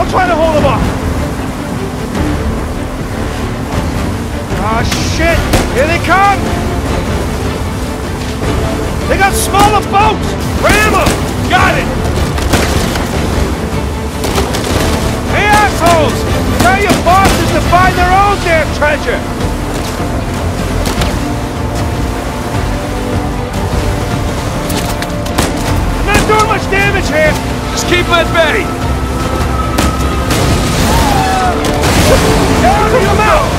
I'll try to hold them off. Ah, shit! Here they come! They got smaller boats! Ram them! Got it! Hey, assholes! Tell your bosses to find their own damn treasure! I'm not doing much damage here! Just keep them at bay! Down your mouth!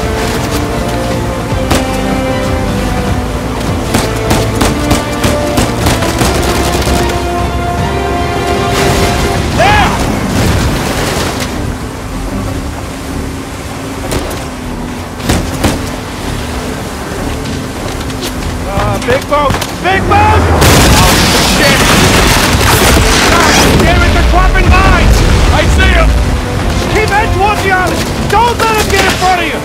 Big boat! Big boat! Oh, shit! God damn it, they're dropping mines! I see them! Just keep heading towards the island! Don't let them get in front of you!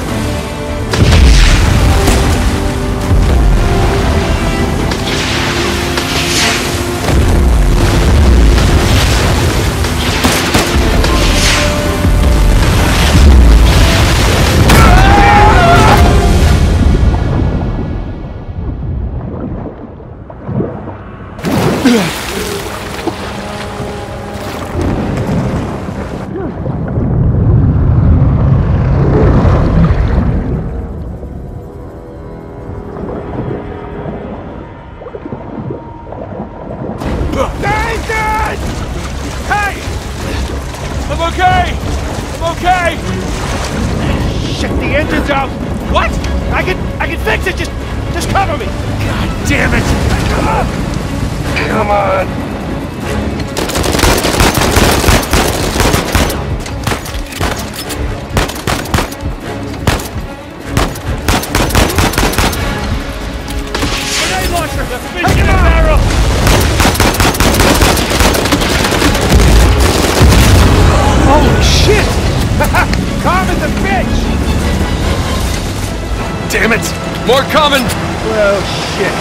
Damn it! More coming! Well, shit.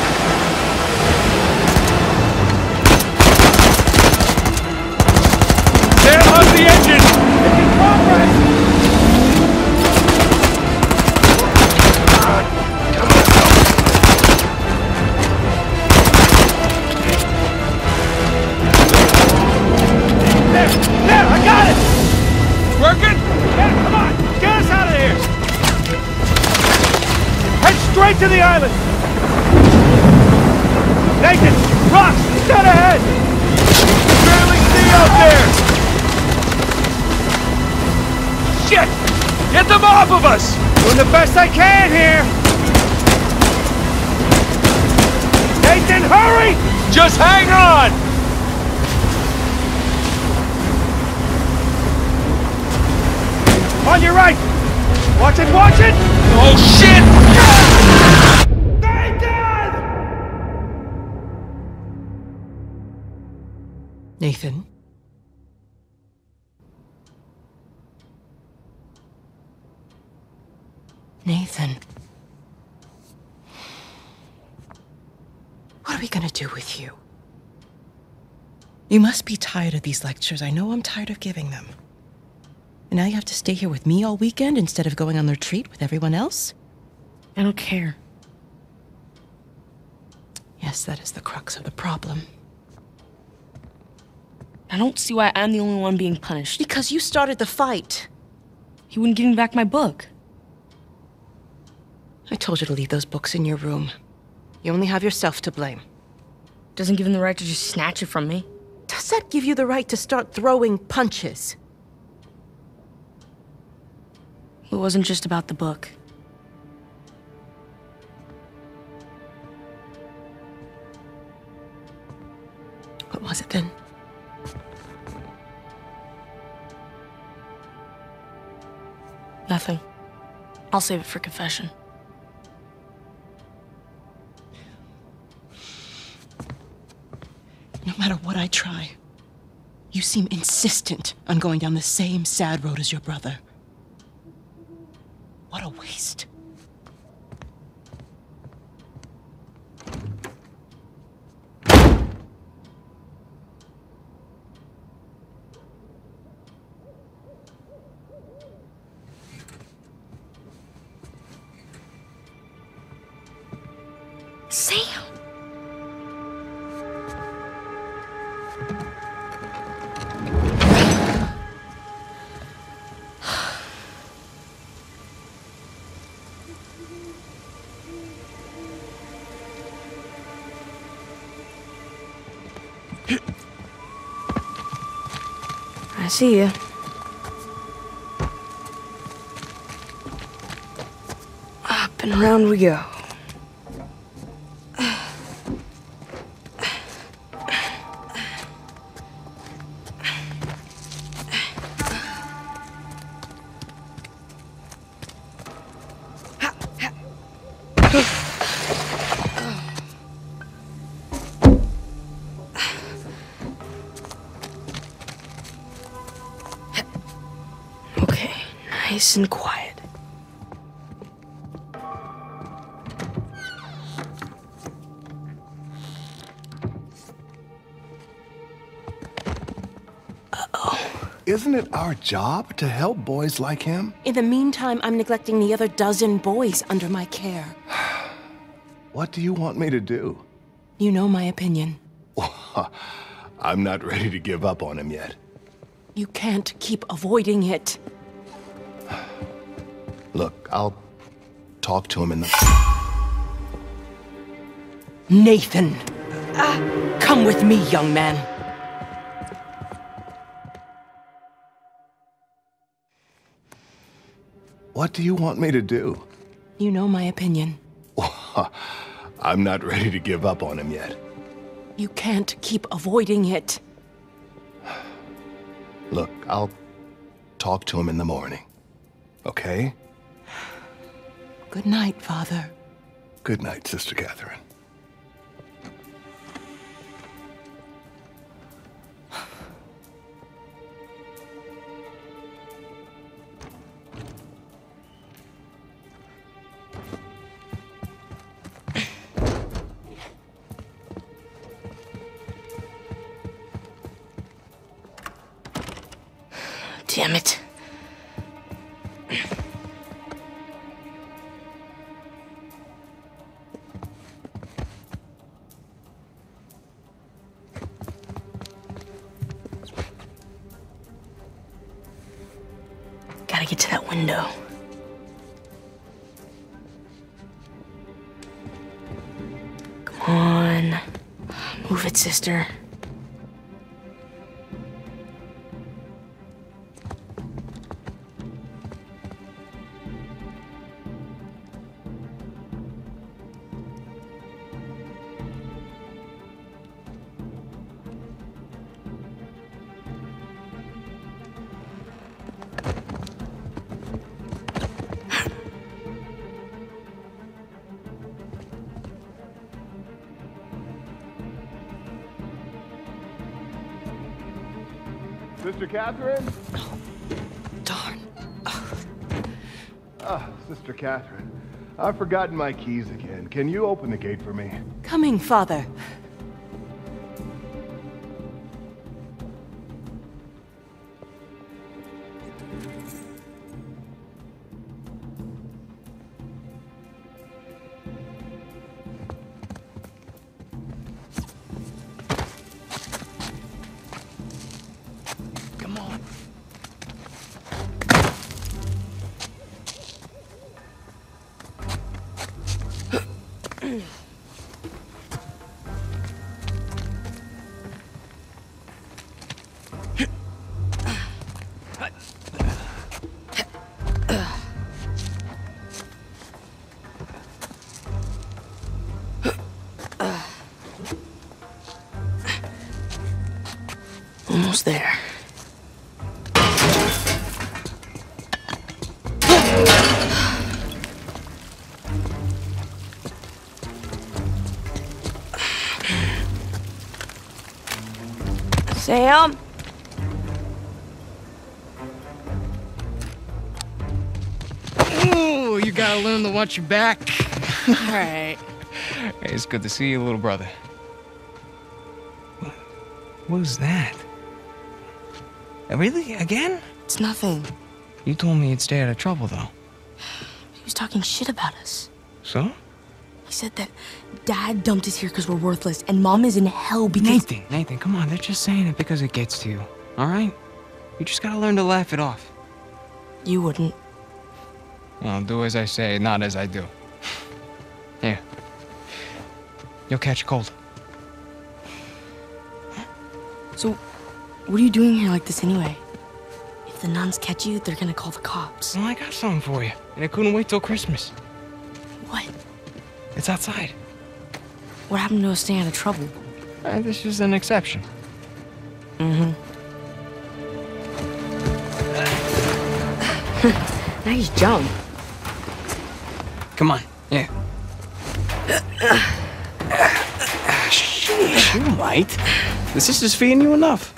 There goes the engine! Making progress! Come on, There, I got it! Working? Yeah, come on! Get us out of here! Head straight to the island! Nathan! Rocks! Dead ahead! Barely see out there! Shit! Get them off of us! Doing the best I can here! Nathan, hurry! Just hang on! On your right! Watch it, watch it! Oh shit! Nathan? Nathan? What are we gonna do with you? You must be tired of these lectures. I know I'm tired of giving them. And now you have to stay here with me all weekend instead of going on the retreat with everyone else? I don't care. Yes, that is the crux of the problem. I don't see why I'm the only one being punished. Because you started the fight. He wouldn't give me back my book. I told you to leave those books in your room. You only have yourself to blame. Doesn't give him the right to just snatch it from me. Does that give you the right to start throwing punches? It wasn't just about the book. What was it then? Nothing. I'll save it for confession. No matter what I try, you seem insistent on going down the same sad road as your brother. What a waste. Sam! I see you. Up and around we go. Okay, nice and quiet. Isn't it our job to help boys like him? In the meantime, I'm neglecting the other dozen boys under my care. What do you want me to do? You know my opinion. I'm not ready to give up on him yet. You can't keep avoiding it. Look, I'll talk to him in the... Nathan! Come with me, young man. What do you want me to do? You know my opinion. I'm not ready to give up on him yet. You can't keep avoiding it. Look, I'll talk to him in the morning. Okay? Good night, Father. Good night, Sister Catherine. Damn it. Gotta get to that window. Come on. Move it, sister. Sister Catherine? Darn. Sister Catherine. I've forgotten my keys again. Can you open the gate for me? Coming, Father. Come on. Almost there. Sam? Ooh, you gotta learn to watch your back. All right. Hey, it's good to see you, little brother. What was that? Really? Again? It's nothing. You told me you'd stay out of trouble, though. He was talking shit about us. So? He said that Dad dumped us here because we're worthless, and Mom is in hell because... Nathan, come on. They're just saying it because it gets to you, all right? You just gotta learn to laugh it off. You wouldn't. Well, do as I say, not as I do. Here. You'll catch a cold. So, what are you doing here like this anyway? If the nuns catch you, they're gonna call the cops. Well, I got something for you, and it couldn't wait till Christmas. What? It's outside. What happened to us staying out of trouble? This is an exception. Mm-hmm. Nice jump. Come on, yeah. Sheesh, you might. The sister's feeding you enough.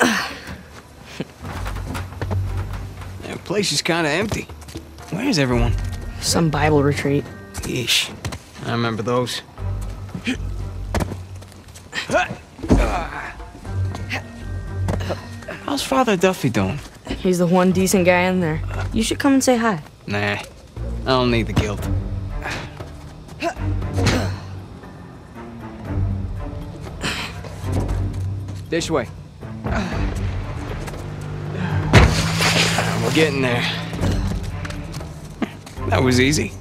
The place is kind of empty. Where's everyone? Some Bible retreat. Yeesh. I remember those. How's Father Duffy doing? He's the one decent guy in there. You should come and say hi. Nah, I don't need the guilt. This way. We're getting there. That was easy.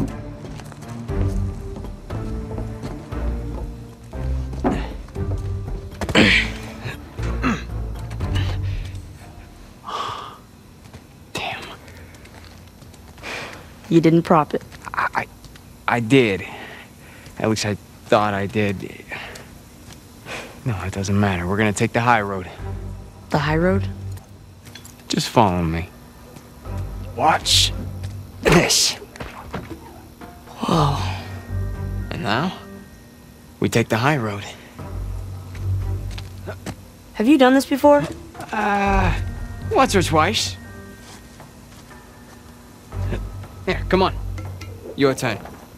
Damn. You didn't prop it. I did. At least I thought I did. No, it doesn't matter. We're gonna take the high road. The high road? Just follow me. Watch this. Whoa. And now, we take the high road. Have you done this before? Once or twice. Here, come on. Your turn.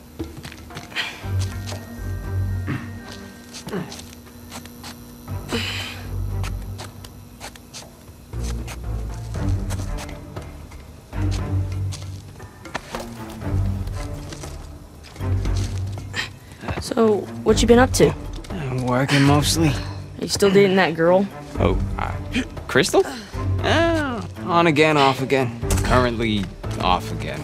So, what you been up to? I'm working mostly. Are you still dating that girl? Oh, Crystal? On again, off again. Currently off again.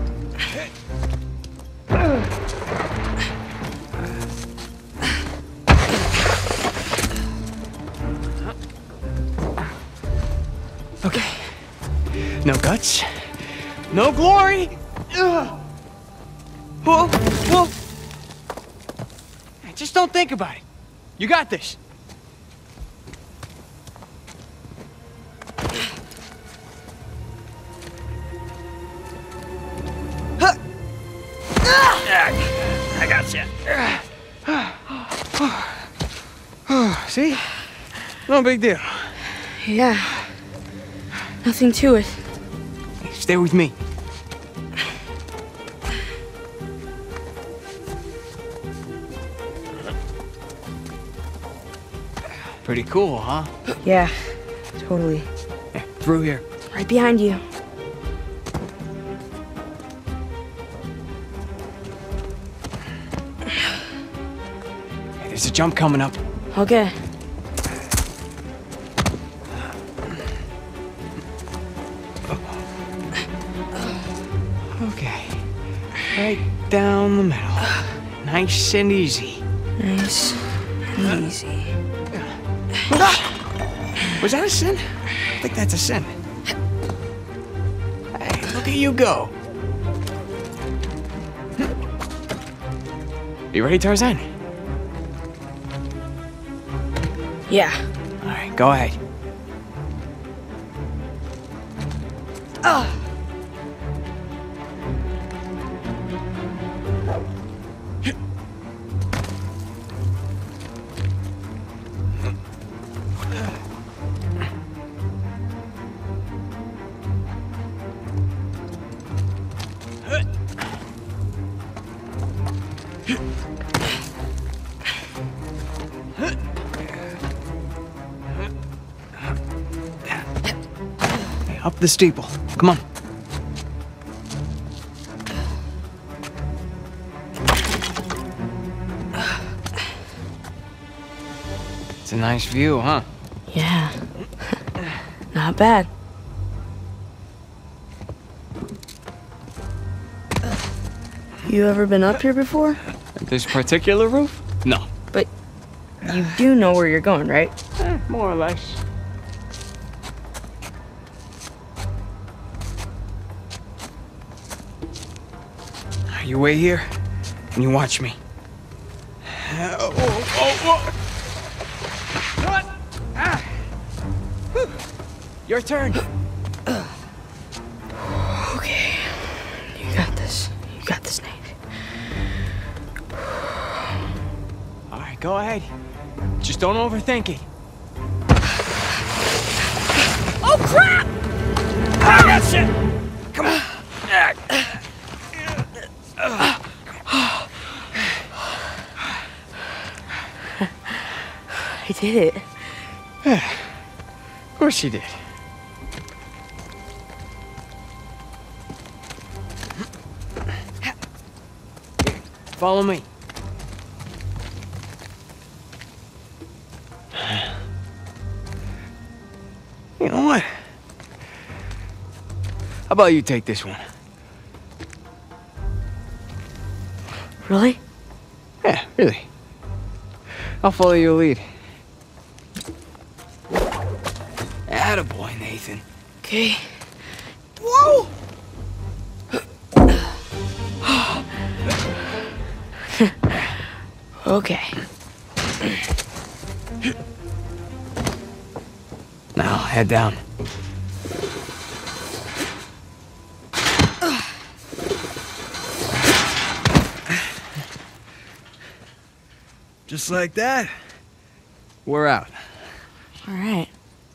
Okay. No guts. No glory. Whoa, whoa. Just don't think about it. You got this. I got you. See? No big deal. Yeah. Nothing to it. Stay with me. Pretty cool, huh? Yeah, totally. Yeah, through here. Right behind you. Hey, there's a jump coming up. Okay. Okay. Right down the middle. Nice and easy. Nice and easy. Was that a sin? I think that's a sin. Hey, look at you go. You ready, Tarzan? Yeah. All right, go ahead. Up the steeple. Come on. It's a nice view, huh? Yeah. Not bad. You ever been up here before? This particular roof? No. But you do know where you're going, right? More or less. You wait here, and you watch me. What? Ah. Your turn. Okay. You got this. You got this, Nate. All right, go ahead. Just don't overthink it. Oh, crap! Ah, that's it. Come on. I did it. Of course you did. Follow me. You know what? How about you take this one? Really? Yeah, really. I'll follow your lead. Attaboy, Nathan. Okay. Whoa! Okay. Now, head down. Just like that, we're out. All right.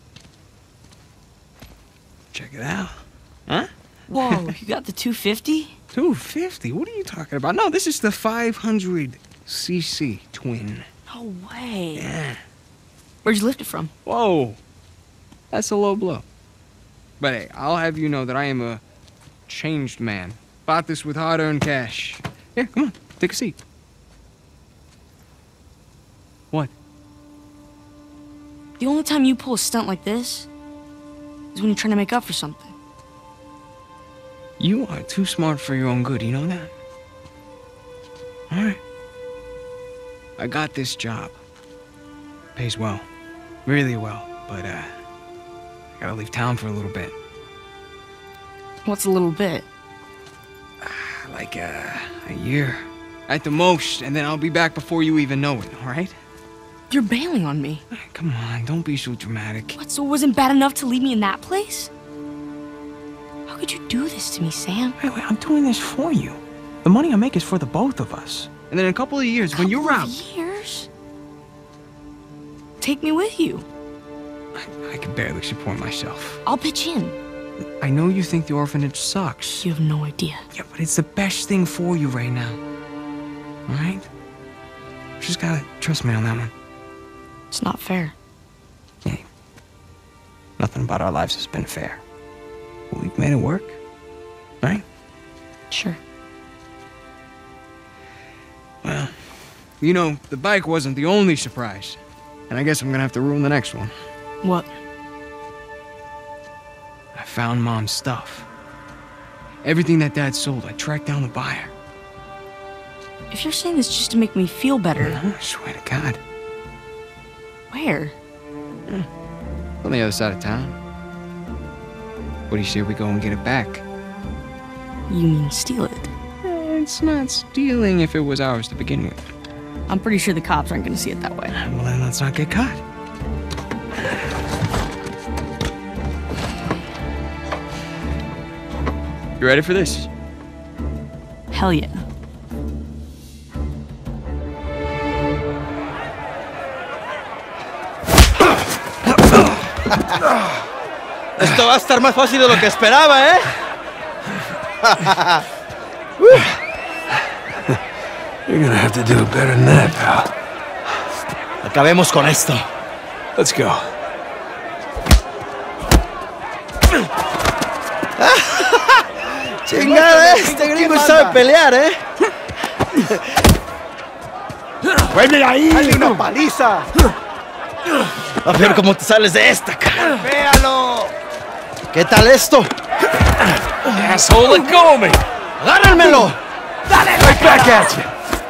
Check it out. Huh? Whoa, you got the 250? 250? What are you talking about? No, this is the 500cc twin. No way. Yeah. Where'd you lift it from? Whoa. That's a low blow. But hey, I'll have you know that I am a changed man. Bought this with hard-earned cash. Here, come on, take a seat. What? The only time you pull a stunt like this is when you're trying to make up for something. You are too smart for your own good, you know that? All right. I got this job. Pays well. Really well. But, I gotta leave town for a little bit. What's a little bit? Like, a year. At the most, and then I'll be back before you even know it, all right? You're bailing on me. Come on, don't be so dramatic. What, so it wasn't bad enough to leave me in that place? How could you do this to me, Sam? Wait, I'm doing this for you. The money I make is for the both of us. And then in a couple of years, when you're out... Years? Take me with you. I can barely support myself. I'll pitch in. I know you think the orphanage sucks. You have no idea. Yeah, but it's the best thing for you right now. All right? Just gotta trust me on that one. It's not fair. Hey, nothing about our lives has been fair. But we've made it work, right? Sure. Well, you know, the bike wasn't the only surprise. And I guess I'm gonna have to ruin the next one. What? I found Mom's stuff. Everything that Dad sold, I tracked down the buyer. If you're saying this just to make me feel better... I swear to God. Where? On the other side of town. What do you say we go and get it back? You mean steal it? It's not stealing if it was ours to begin with. I'm pretty sure the cops aren't gonna see it that way. Well, then let's not get caught. You ready for this? Hell yeah. Esto va a estar más fácil de lo que esperaba, ¿eh? You're gonna have to do it better than that, pal. Acabemos con esto. Let's go. Chingada, este gringo sabe pelear, ¿eh? ¡Vete ahí! ¡Dale una paliza! A ver cómo te sales de esta, cara. ¡Véalo! ¿Qué tal esto? Asshole, let go of me! ¡Agárrenmelo! ¡Dale! Right back at you!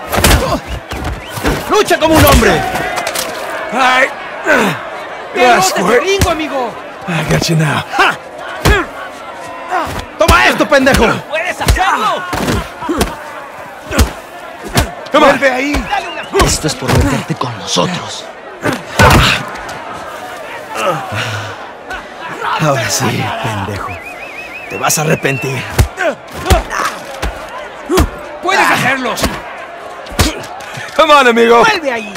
¡Lucha como un hombre! All right. Yeah, squirt. I got you now. ¡Toma esto, pendejo! ¡Puedes hacerlo! ¡Vuelve ahí! Esto es por meterte con nosotros. Ahora sí, pendejo. Te vas a arrepentir. ¡Puedes hacerlo! Come on, amigo. ¡Vuelve ahí!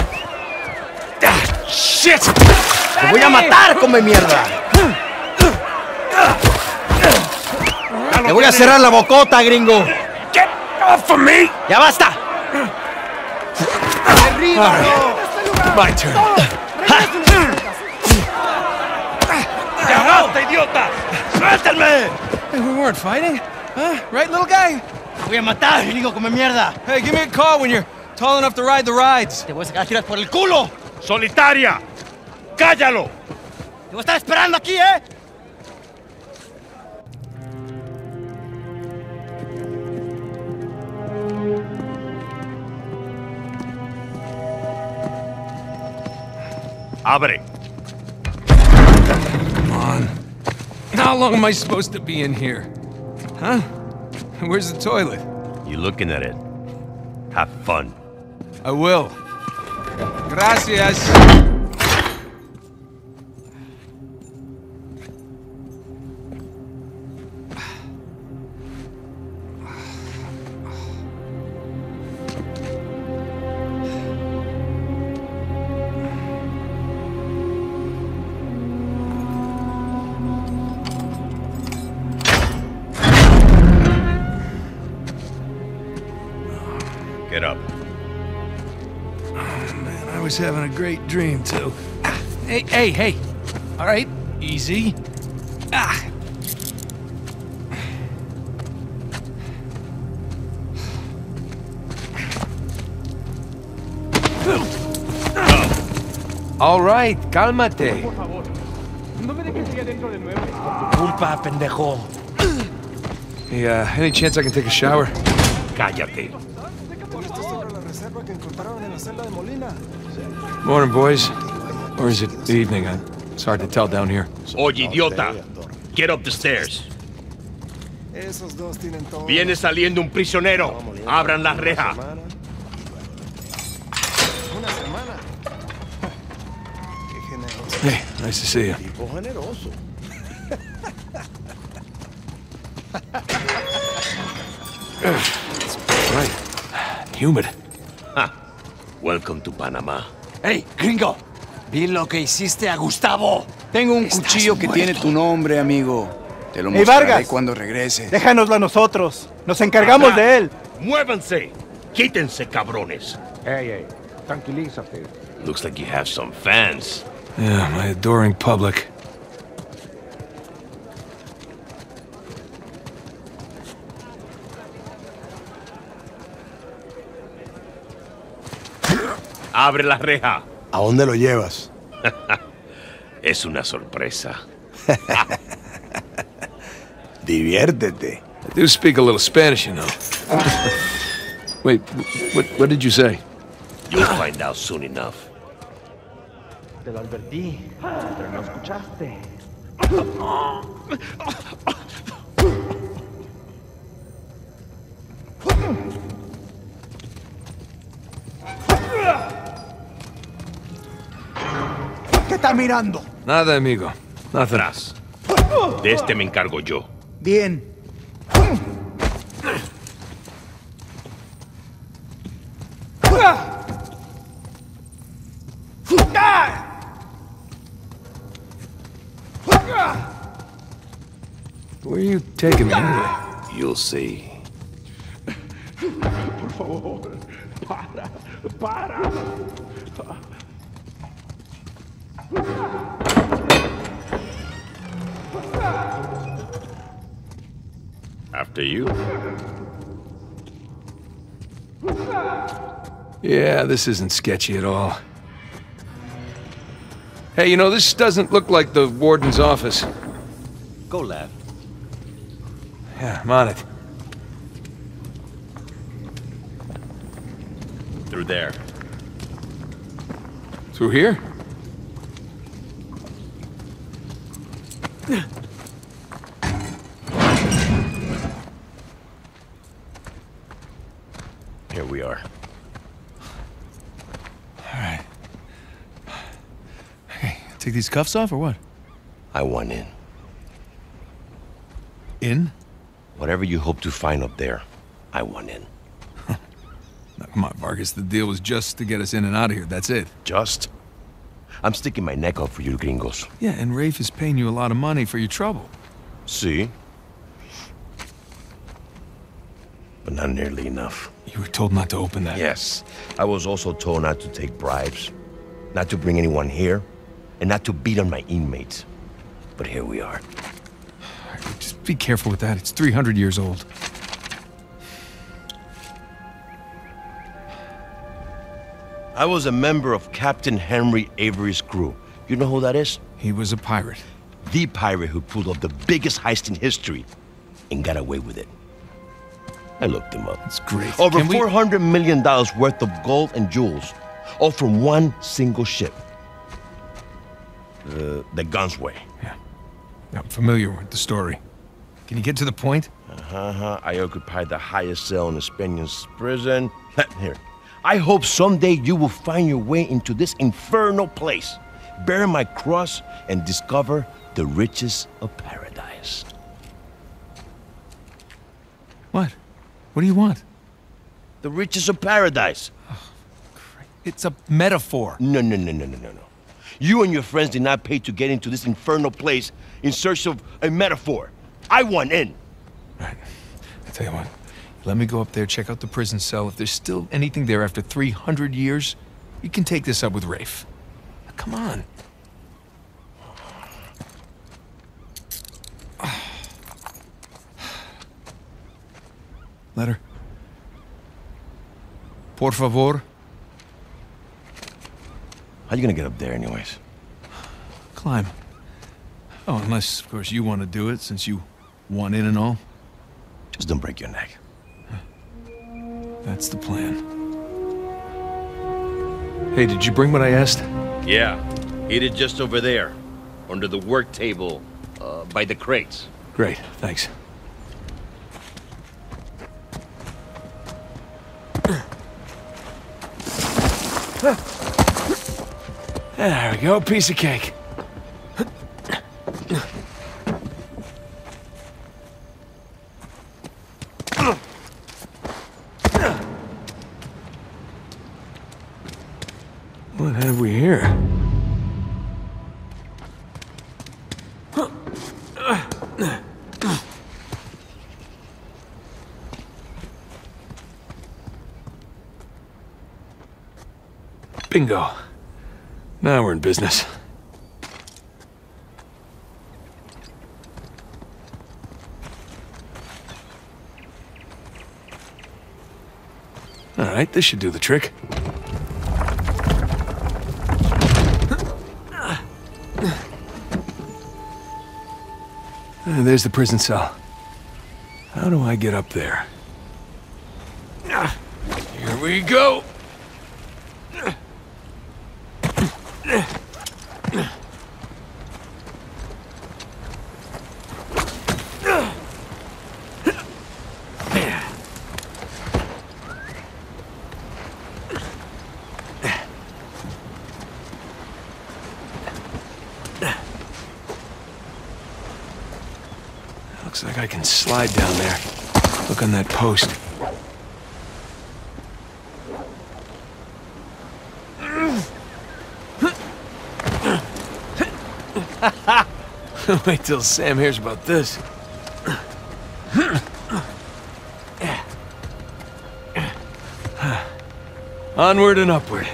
Shit! ¡Te voy a matar, come mierda! ¡Te voy a cerrar la bocota, gringo! Get off of me! ¡Ya basta! All right. My turn. ¡Ya basta, idiota! ¡Suéltenme! Hey, we weren't fighting. Huh? Right, little guy? ¡Te voy a matar, gringo, come mierda! Hey, give me a call when you're tall enough to ride the rides. ¡Te voy a sacar a tirar por el culo! ¡Solitaria! ¡Cállalo! ¡Te voy a estar esperando aquí, eh! ¡Abre! Come on. How long am I supposed to be in here? Huh? Where's the toilet? You looking at it. Have fun. I will. Gracias. Get up. Man, I was having a great dream, too. Hey. All right, easy. Ah. All right, cálmate. Culpa, pendejo. Hey, any chance I can take a shower? Cállate. Morning, boys. Or is it evening? It's hard to tell down here. Oye, idiota. Get up the stairs. Viene saliendo un prisionero. Abran la reja. Hey, nice to see you. Right. Humid. Welcome to Panama. ¡Hey, gringo! Vi lo que hiciste a Gustavo. Tengo un cuchillo que tiene tu nombre, amigo. Te lo Hey, mostraré Vargas. cuando regrese. Déjanoslo a nosotros. Nos encargamos de él. ¡Muévanse! ¡Quítense, cabrones! Hey, tranquilízate. Looks like you have some fans. Yeah, my adoring public. ¡Abre la reja! ¿A dónde lo llevas? Es una sorpresa. Diviértete. I do speak a little Spanish, you know. Wait, what did you say? You'll find out soon enough. Te lo advertí, pero no escuchaste. ¿Qué está mirando? Nada, amigo. Nothing. Atrás. De este me encargo yo. Bien. Where are you taking me anyway? You'll see. Por favor, para. After you. Yeah, this isn't sketchy at all. Hey, you know, this doesn't look like the warden's office. Go left. Yeah, I'm on it. Through there. Through here? Here we are. All right. Okay, take these cuffs off or what? I want in. In? Whatever you hope to find up there, I want in. Now, come on, Vargas, the deal was just to get us in and out of here, that's it. Just? I'm sticking my neck out for you gringos. Yeah, and Rafe is paying you a lot of money for your trouble. See? But not nearly enough. You were told not to open that. Yes. I was also told not to take bribes, not to bring anyone here, and not to beat on my inmates. But here we are. Just be careful with that. It's 300 years old. I was a member of Captain Henry Avery's crew. You know who that is? He was a pirate. The pirate who pulled off the biggest heist in history and got away with it. I looked him up. That's great. Over $400 million worth of gold and jewels, all from one single ship. The Gunsway. Yeah. I'm familiar with the story. Can you get to the point? I occupied the highest cell in the Spaniards' prison. Here. I hope someday you will find your way into this infernal place, bear my cross, and discover the riches of paradise. What? What do you want? The riches of paradise. Oh, it's a metaphor. No. You and your friends did not pay to get into this infernal place in search of a metaphor. I want in. Right. I tell you what. Let me go up there, check out the prison cell. If there's still anything there after 300 years, you can take this up with Rafe. Now, come on. Letter. Por favor. How you gonna get up there anyways? Climb. Oh, unless, of course, you want to do it, since you want in and all. Just don't break your neck. That's the plan. Hey, did you bring what I asked? Yeah. Eat it just over there. Under the work table. By the crates. Great, thanks. There we go, piece of cake. What have we here? Bingo. Now we're in business. All right, this should do the trick. There's the prison cell. How do I get up there? Here we go. Looks like I can slide down there. Look on that post. Wait till Sam hears about this. Onward and upward.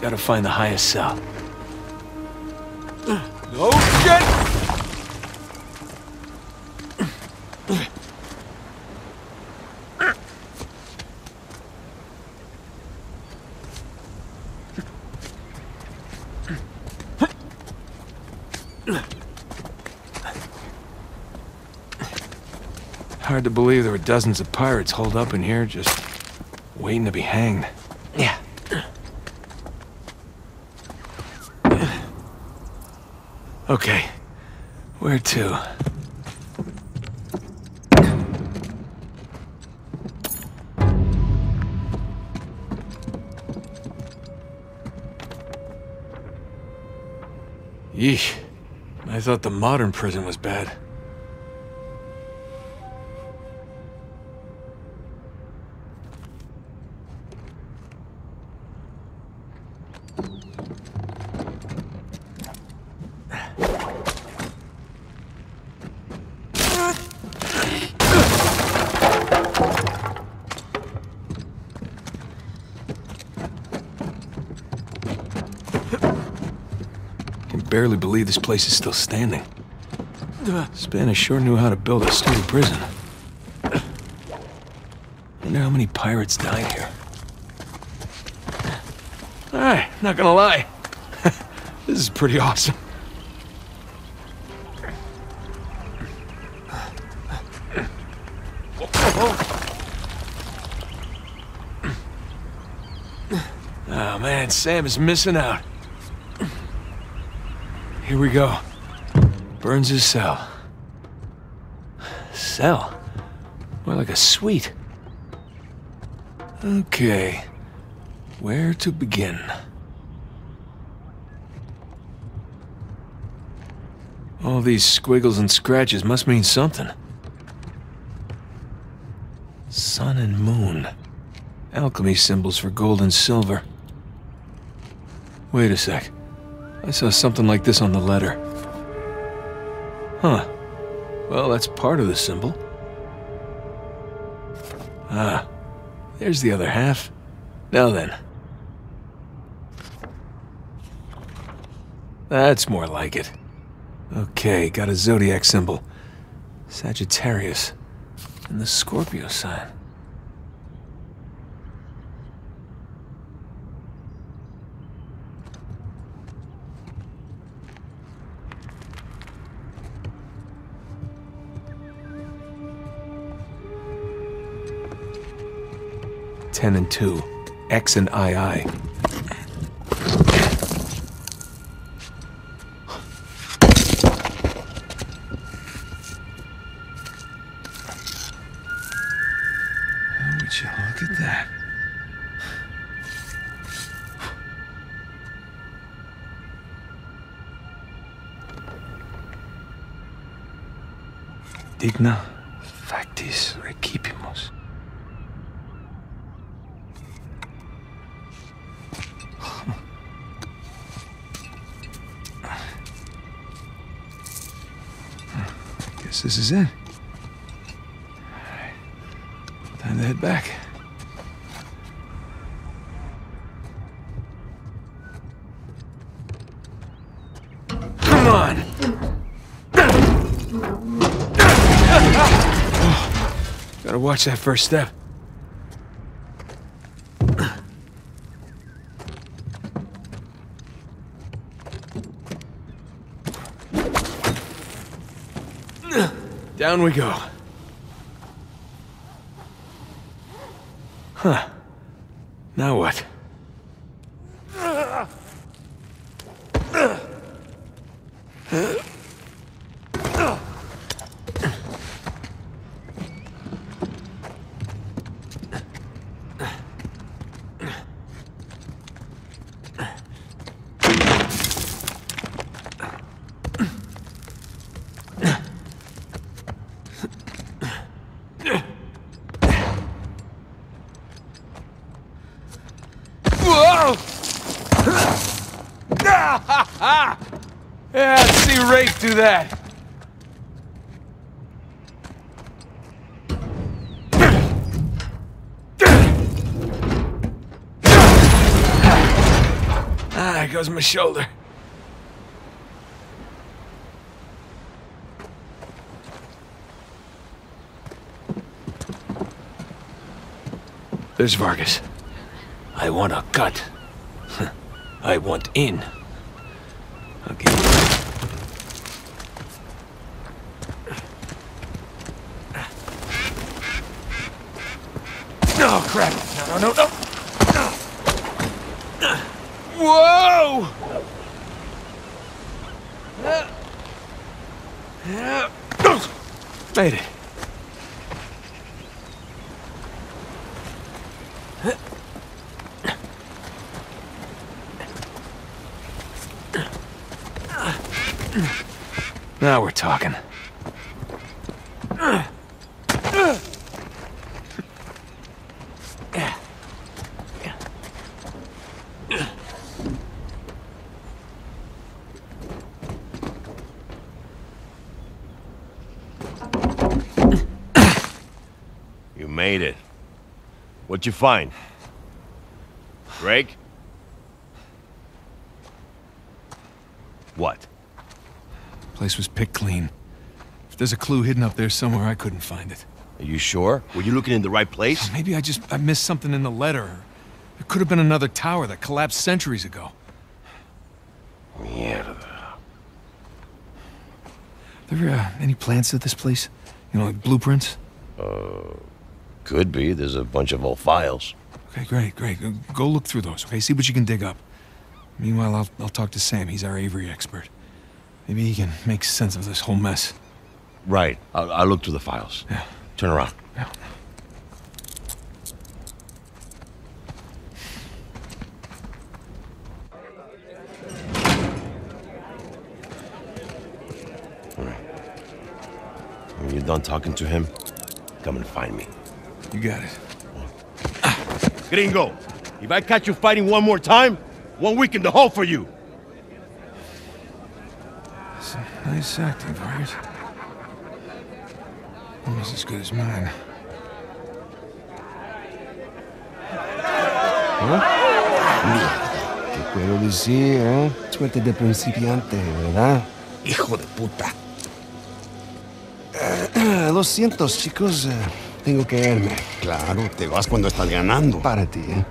Gotta find the highest cell. Oh, shit! Hard to believe there were dozens of pirates holed up in here, just waiting to be hanged. Yeah. Okay, where to? Yeesh. I thought the modern prison was bad. Barely believe this place is still standing. Spanish sure knew how to build a sturdy prison. Wonder how many pirates died here. Alright, not gonna lie. This is pretty awesome. Oh man, Sam is missing out. Here we go. Burns' cell. Cell? More like a suite. Okay. Where to begin? All these squiggles and scratches must mean something. Sun and moon. Alchemy symbols for gold and silver. Wait a sec. I saw something like this on the letter. Huh. Well, that's part of the symbol. Ah, there's the other half. Now then. That's more like it. Okay, got a zodiac symbol. Sagittarius. And the Scorpio sign. Ten and 2. X and II. Would you look at that? Digna factis recipimus. Guess this is it. Alright. Time to head back. Come on! Oh, gotta watch that first step. Down we go. Huh. Now what? Yeah, let's see Rafe do that. goes my shoulder. There's Vargas. I want a cut. I want in. I'll give you that. Oh, crap. No. Whoa! Made it. Now we're talking. You made it. What'd you find? Drake? What? Place was picked clean. If there's a clue hidden up there somewhere, I couldn't find it. Are you sure? Were you looking in the right place? Maybe I missed something in the letter. There could have been another tower that collapsed centuries ago. Mierda. There any plans to this place? You know, like blueprints? Could be. There's a bunch of old files. Okay, great. Go look through those, okay? See what you can dig up. Meanwhile, I'll talk to Sam. He's our Avery expert. Maybe he can make sense of this whole mess. Right. I'll look through the files. Yeah. Turn around. Yeah. All right. When you're done talking to him, come and find me. You got it. Gringo, if I catch you fighting one more time, 1 week in the hole for you. It's nice acting, Vargas. Almost as good as mine. ¿Qué puedo decir, eh? Suerte de principiante, ¿verdad? Hijo de puta. Lo siento, chicos. Tengo que irme. Claro, te vas cuando estás ganando. Para ti, ¿eh?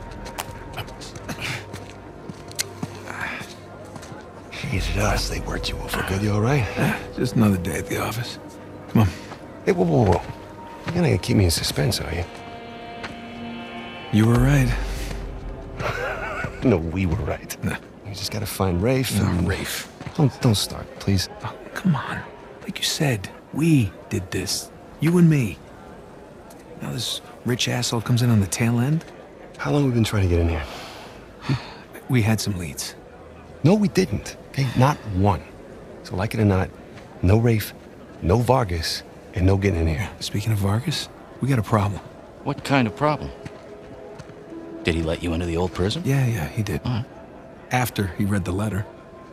Hated us. They worked you over good. You all right? Just another day at the office. Come on. Hey, whoa. You're gonna keep me in suspense, are you? You were right. No, we were right. No. You just gotta find Rafe. No, and... Rafe. Don't start, please. Oh, come on. Like you said, we did this. You and me. Now this rich asshole comes in on the tail end? How long have we been trying to get in here? We had some leads. No, we didn't. Okay, not one. So like it or not, no Rafe, no Vargas, and no getting in here. Speaking of Vargas, we got a problem. What kind of problem? Did he let you into the old prison? Yeah, he did. All right. After he read the letter.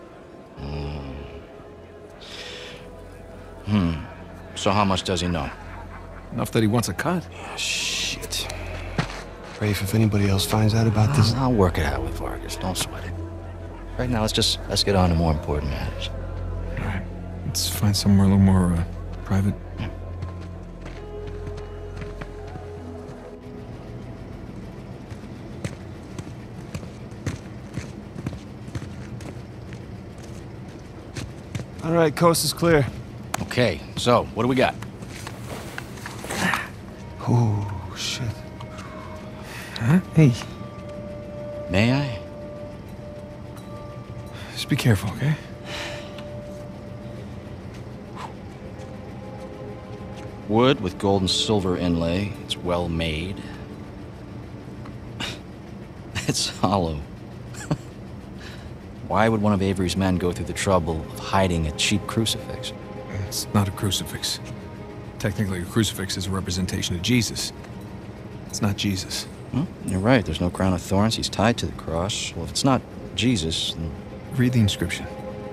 So how much does he know? Enough that he wants a cut. Yeah, shit. Rafe, if anybody else finds out about this... I'll work it out with Vargas. Don't sweat it. Right now, let's get on to more important matters. All right. Let's find somewhere a little more, private. Yeah. All right, coast is clear. Okay, so, what do we got? Oh, shit. Huh? Hey. May I? Just be careful, okay? Wood with gold and silver inlay. It's well made. It's hollow. Why would one of Avery's men go through the trouble of hiding a cheap crucifix? It's not a crucifix. Technically, a crucifix is a representation of Jesus. It's not Jesus. You're right, there's no crown of thorns. He's tied to the cross. Well, if it's not Jesus, then... Read the inscription.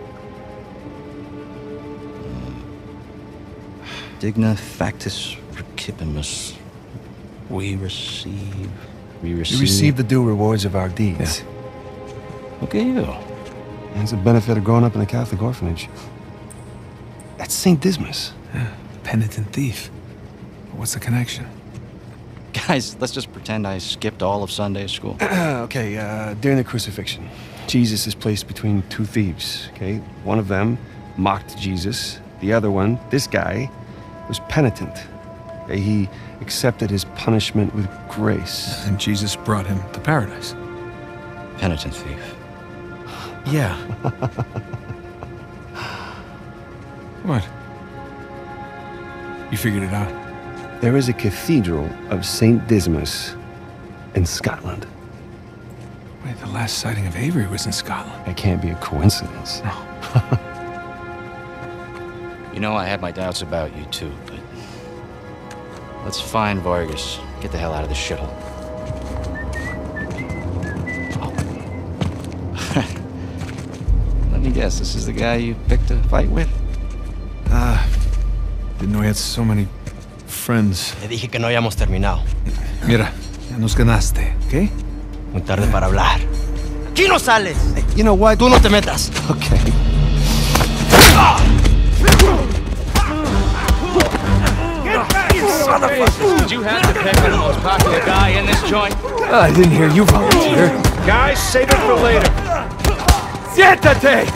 Digna factus recipimus. We receive... We receive the due rewards of our deeds. Yeah. Look at you. It's a benefit of growing up in a Catholic orphanage. That's St. Dismas. Yeah, penitent thief. What's the connection? Guys, let's just pretend I skipped all of Sunday school. Okay, during the crucifixion, Jesus is placed between two thieves, okay? One of them mocked Jesus. The other one, this guy, was penitent. Okay? He accepted his punishment with grace. And Jesus brought him to paradise. Penitent thief. Yeah. What? You figured it out? There is a cathedral of St. Dismas in Scotland. Wait, the last sighting of Avery was in Scotland. That can't be a coincidence. No. You know, I had my doubts about you too, but let's find Vargas. Get the hell out of this shithole. Oh. Let me guess, this is the guy you picked a fight with? Didn't know he had so many friends. Te dije que no hayamos terminado. Mira, ya nos ganaste, ¿ok? Muy tarde para hablar. ¡Aquí no sales! Hey, you know what? Tú no te metas. Okay. Did you have to pick on the most popular guy in this joint? I didn't hear you volunteer. Guys, save it for later. Siéntate!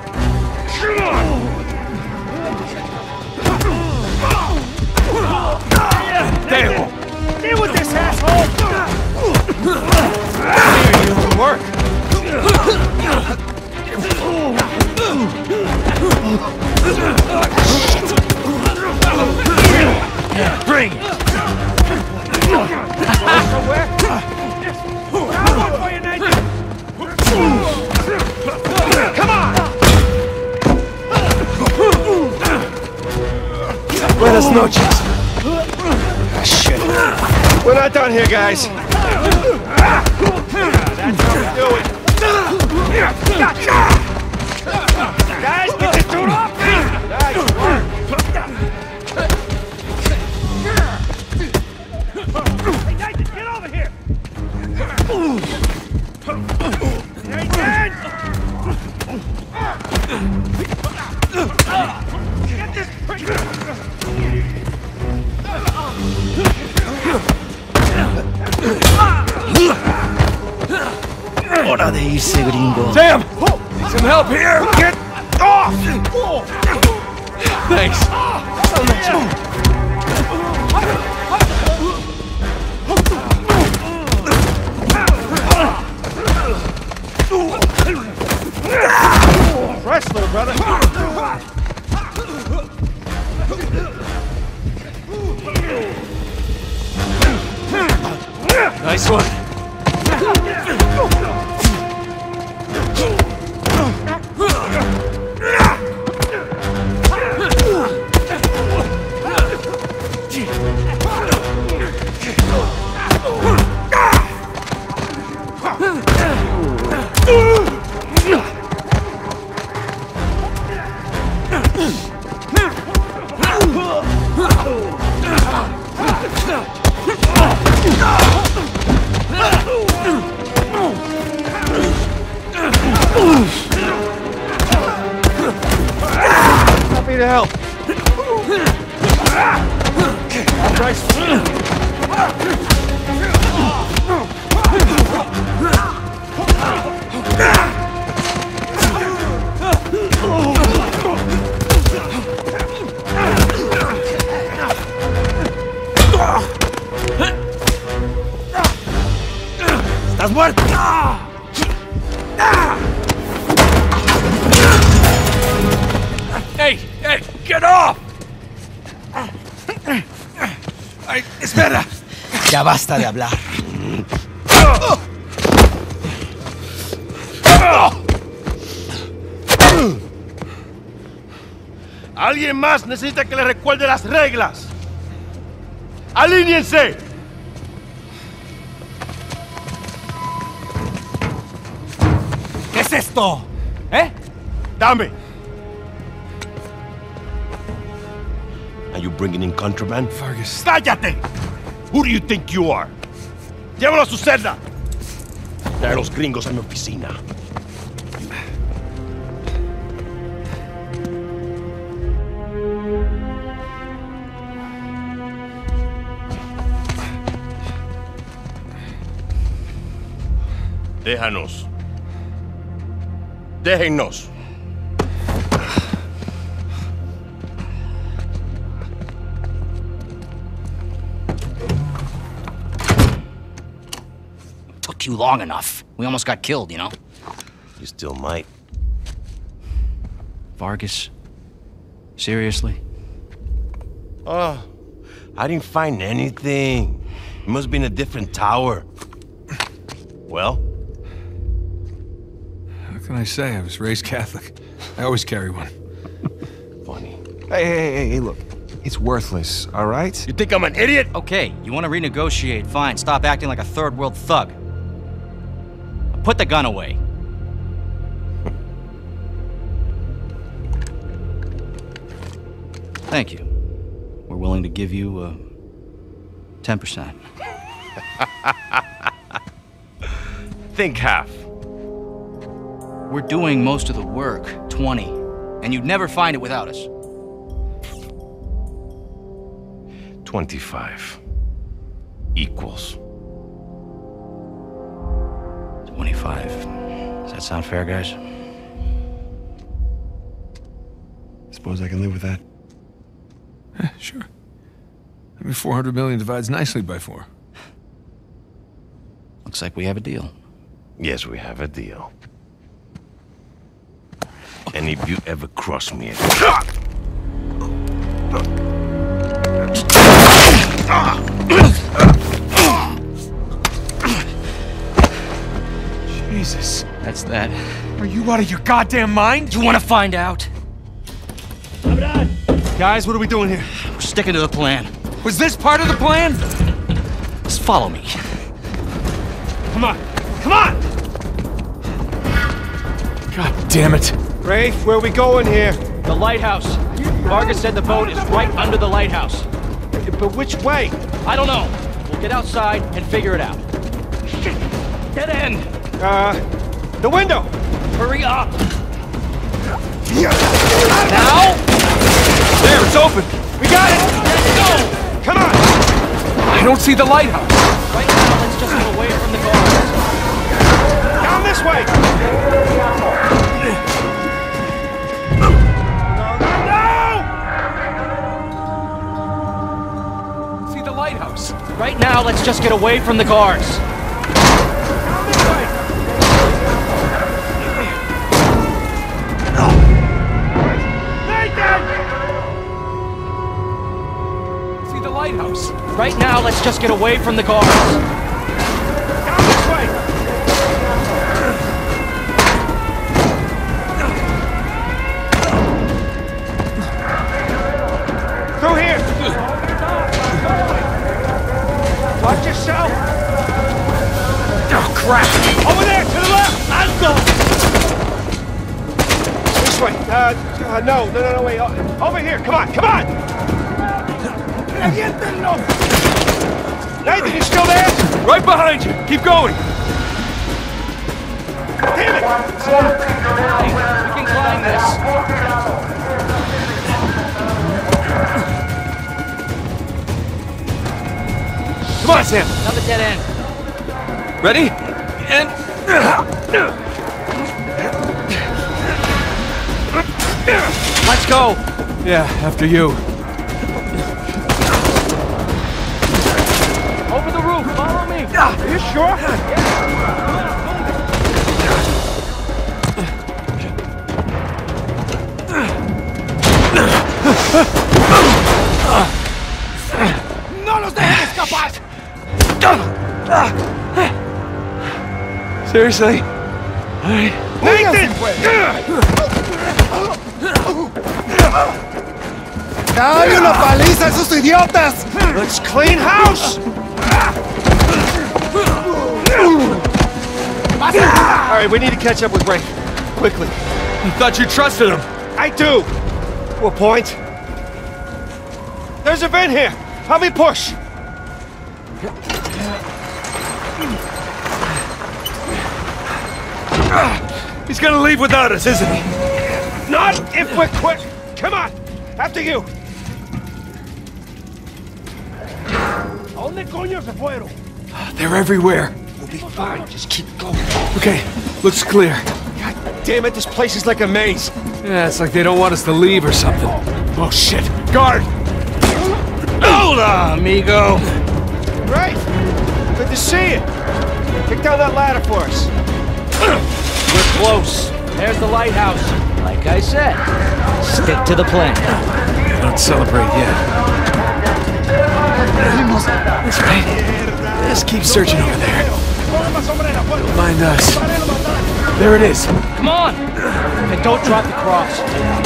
Deal with this, asshole! Here, you work. Bring it! Somewhere? Come on for you, Nathan! Come on! Buenas noches. Shit. We're not done here, guys. That's how we do it. Guys, get this dude off me! Nice work. Hey, Nathan, get over here! Nathan! Get this prick! Hora de irse, gringo. Sam! Need some help here! Get off! Thanks. Rest, little brother. Nice one. Happy to help. Christ. ¡Estás muerto! Hey, get off! Ay, espera. Ya basta de hablar. Alguien más necesita que le recuerde las reglas. ¡Alíñense! ¿Qué es esto? ¿Eh? Dame. Are you bringing in contraband? Vargas. ¡Cállate! Who do you think you are? Llévalo a su celda. Trae a los gringos a mi oficina. Déjanos. Déjennos. Took you long enough. We almost got killed, you know? You still might. Vargas? Seriously? Oh, I didn't find anything. It must be in a different tower. Well? What can I say? I was raised Catholic. I always carry one. Funny. Hey, look. It's worthless, all right? You think I'm an idiot? Okay, you want to renegotiate, fine. Stop acting like a third world thug. Put the gun away. Thank you. We're willing to give you 10%. Think half. We're doing most of the work, 20, and you'd never find it without us. 25 equals 25. Does that sound fair, guys? Suppose I can live with that. Sure. I mean, 400 million divides nicely by 4. Looks like we have a deal. Yes, we have a deal. And if you ever cross me again... Jesus. That's that. Are you out of your goddamn mind? You want to find out? Guys, what are we doing here? We're sticking to the plan. Was this part of the plan? Just follow me. Come on! Come on! God damn it. Rafe, where are we going here? The lighthouse. Vargas said the boat is right under the lighthouse. But which way? I don't know. We'll get outside and figure it out. Shit! Dead end! The window! Hurry up! Now? There, it's open. We got it! Let's go! Come on! I don't see the lighthouse. Right now, let's just get away from the guards. Down this way! See the lighthouse. Right now, let's just get away from the guards. Down this way! Nathan! See the lighthouse. Right now, let's just get away from the guards. Down this way! Through here! Watch yourself! Oh, crap! Over there, to the left! This way. No, wait. Over here, come on! Nathan, you still there? Right behind you. Keep going. Damn it! We can climb this. Come on, Sam. Another dead end. Ready? And... Let's go. Yeah, after you. Over the roof, follow me. Are you sure? ¡No los dejen escapar! Seriously? All right. Nathan! ¡Dale una paliza a esos idiotas! Let's clean house! All right, we need to catch up with Ray. Quickly. I thought you trusted him. I do! To a point. There's a vent here! Help me push! He's gonna leave without us, isn't he? Not if we're quick! Come on! After you! ¿A dónde coño se fueron? They're everywhere. be fine. Just keep going. Okay, looks clear. God damn it, this place is like a maze. Yeah, it's like they don't want us to leave or something. Oh shit, guard! Hola, amigo! Right, good to see you. Kick down that ladder for us. We're close. There's the lighthouse. Like I said, stick to the plan. Don't celebrate yet. This way. Just keep searching over there. Don't mind us. There it is. Come on! And don't drop the cross.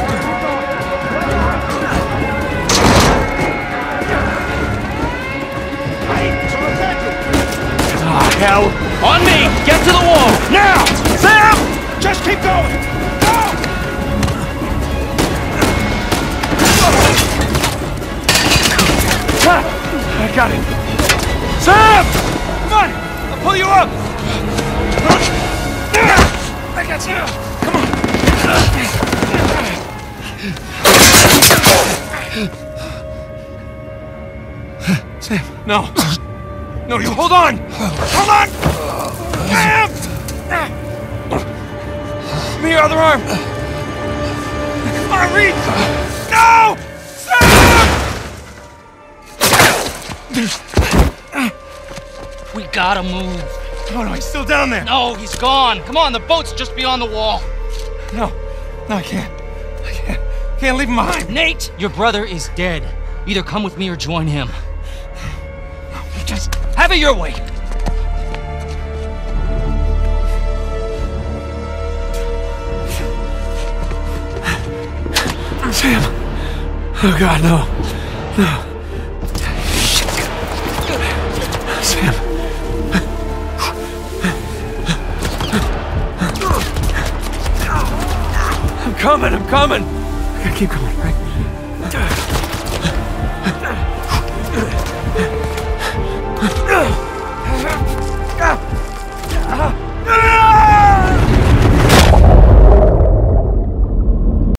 Oh, hell. On me! Get to the wall! Now! Sam! Just keep going! Go! I got it. Sam! Come on! I'll pull you up! I got you! Come on! Sam, no. No, you hold on! Hold on! Sam! Give me your other arm! Come on, reach! No! We gotta move. Oh no, he's still down there! No, he's gone. Come on, the boat's just beyond the wall. No, I can't. Can't leave him behind. Nate, your brother is dead. Either come with me or join him. Just have it your way. Sam! Oh God, no. No. Sam. I'm coming. I gotta keep going, right?